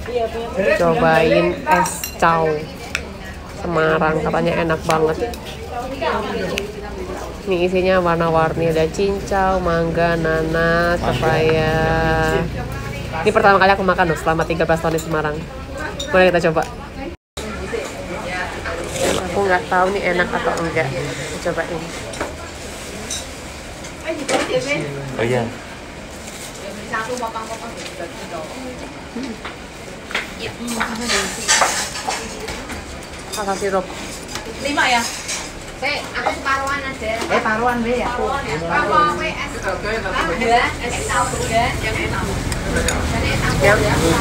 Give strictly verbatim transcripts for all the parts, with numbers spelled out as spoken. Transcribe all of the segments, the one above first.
Cobain es chow Semarang, katanya enak banget. Ini isinya warna-warni, ada cincau, mangga, nanas, pepaya. Ini pertama kali aku makan loh selama tiga belas tahun di Semarang. Boleh kita coba. Aku nggak tahu nih enak atau enggak. Cobain. Oh iya. Rasa sirup. Lima ya? Saya, aku separuhan aja. Eh, paruan be ya. Paruhan ya. Paruhan apa es? Ya, es tahu ya. Yang enak. Yang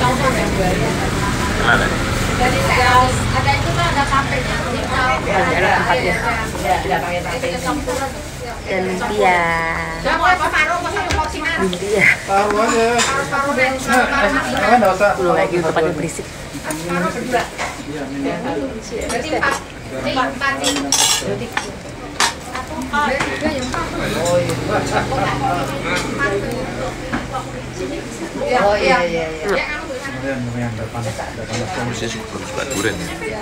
Mana? Jadi ada itu kan ada tapenya. ada tempatnya. Ya, ada pakai tape. Dan dia. Kamu apa paruh? Masa yang porsinya? Dia. Paruh aja. Paruh dan Kan enggak usah. Belum lagi tempatnya berisik. paruh berdua. Berarti empat. Jadi empat ini. Oh iya iya iya. Lumayan lumayan udah panas, udah panas. Harusnya sih bagus banget durian.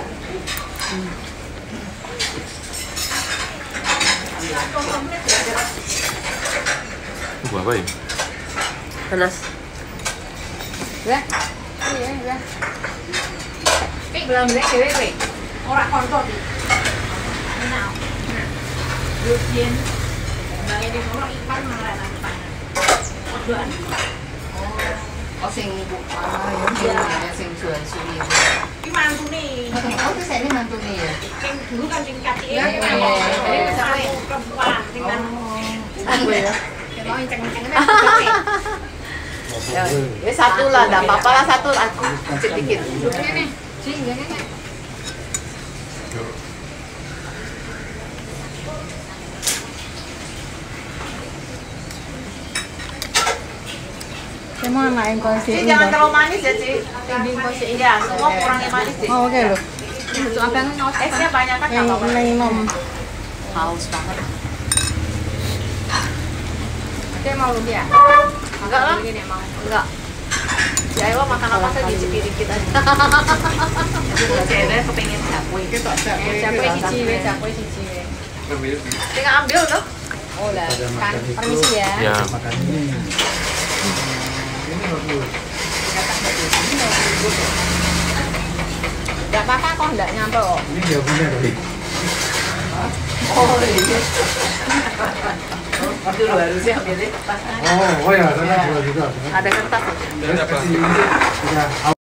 Uh, apa ya? Panas. Ya. Iya, ya. Kayak belum deh, dewe. Ora kontor. Enak. Lucian. Bang ini ono ikan malah nang. Odoan. Oh sing ah ya sing jual suwi. Ki mantune. Oh itu saya ini mantune ya. Sing dulu kan sing kati Iya, ini iya, kan. iya. Jadi sampai perempuan sing kan. Aku ya. Kalau inceng-inceng Ya, ya satu lah, enggak apa-apa lah satu aku sedikit. Ini. Sing gini. Emang anak yang konsi Ci, jangan terlalu manis ya, Ci. Tinggi masih iya, semua kurangnya manis, Ci. Oh, oke loh. Esnya banyak kan Yang enggak apa-apa. ini nom. Haus banget. Dia mau lu dia. Enggak lah. Gini mau. Enggak. Ya, Ewa makan apa saya dikit-dikit aja. Saya kepengen jakwe. Eh, capek cici we, capek cici we. Tinggal ambil loh. Oh lah, kan permisi ya. Ya. Makan ini. Ini bagus. Enggak apa-apa kok enggak nyampe kok. Ini dia punya dari. Oh iya. Itu loh harusnya ambilnya pas. Oh, oh ya, sana jual juga. Ada kertas. Terus kasih ini. Ya,